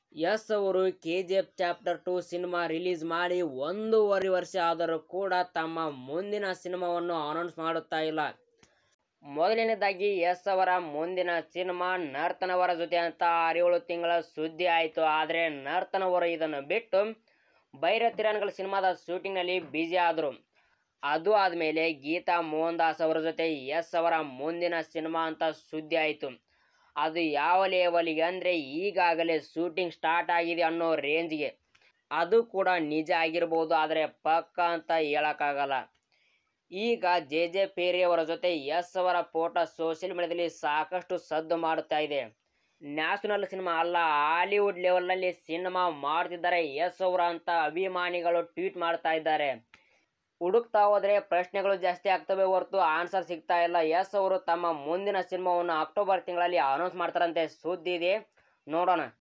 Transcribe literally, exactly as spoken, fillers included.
Yes ಅವರು K G F chapter two cinema release ಮಾಡಿ ಒಂದೂವರೆ ವರ್ಷ ಆದರೂ ಕೂಡ ತಮ್ಮ ಮುಂದಿನ ಸಿನಿಮಾವನ್ನು ಅನೌನ್ಸ್ ಮಾಡುತ್ತಾ ಇಲ್ಲ. ಮೊದಲನೇದಾಗಿ ಯಸ್ ಅವರ ಮುಂದಿನ ಸಿನಿಮಾ ನರ್ತನ್ ಅವರ ಜೊತೆ ಅಂತ ಆರೇಳು ತಿಂಗಳ ಸುದ್ದಿ ಆಯಿತು. ಆದರೆ ನರ್ತನ್ ಅವರು ಇದನ್ನು ಬಿಟ್ಟು ಭೈರತಿರಾನ್ಗಳ ಸಿನಿಮಾದ ಶೂಟಿಂಗ್ನಲ್ಲಿ ಬ್ಯುಸಿ ಆದರು. ಅದು ಆದಮೇಲೆ ಗೀತಾ ಮೋಹನ್ ದಾಸ್ ಅವರ ಜೊತೆ ಯಸ್ ಅವರ ಮುಂದಿನ ಸಿನಿಮಾ ಅಂತ ಸುದ್ದಿ ಆಯಿತು. ಅದು ಯಾವ ಲೆವೆಲ್ಗೆ ಅಂದರೆ ಈಗಾಗಲೇ ಶೂಟಿಂಗ್ ಸ್ಟಾರ್ಟ್ ಆಗಿದೆ ಅನ್ನೋ ರೇಂಜ್ಗೆ. ಅದು ಕೂಡ ನಿಜ ಆಗಿರ್ಬೋದು, ಆದರೆ ಪಕ್ಕಾ ಅಂತ ಹೇಳೋಕ್ಕಾಗಲ್ಲ. ಈಗ ಜೆ ಜೆ ಪೇರಿ ಅವರ ಜೊತೆ ಯಸ್ ಅವರ ಫೋಟೋ ಸೋಷಿಯಲ್ ಮೀಡಿಯಾದಲ್ಲಿ ಸಾಕಷ್ಟು ಸದ್ದು ಮಾಡುತ್ತಾ ಇದೆ. ನ್ಯಾಷನಲ್ ಸಿನಿಮಾ ಅಲ್ಲ, ಹಾಲಿವುಡ್ ಲೆವೆಲ್ನಲ್ಲಿ ಸಿನಿಮಾ ಮಾಡ್ತಿದ್ದಾರೆ ಯಸ್ ಅವರು ಅಂತ ಅಭಿಮಾನಿಗಳು ಟ್ವೀಟ್ ಮಾಡ್ತಾ ಇದ್ದಾರೆ. ಹುಡುಕ್ತಾ ಹೋದರೆ ಪ್ರಶ್ನೆಗಳು ಜಾಸ್ತಿ ಆಗ್ತವೆ ಹೊರತು ಆನ್ಸರ್ ಸಿಗ್ತಾ ಇಲ್ಲ. ಯಸ್ ಅವರು ತಮ್ಮ ಮುಂದಿನ ಸಿನಿಮಾವನ್ನು ಅಕ್ಟೋಬರ್ ತಿಂಗಳಲ್ಲಿ ಅನೌನ್ಸ್ ಮಾಡ್ತಾರಂತೆ ಸುದ್ದಿ ಇದೆ, ನೋಡೋಣ.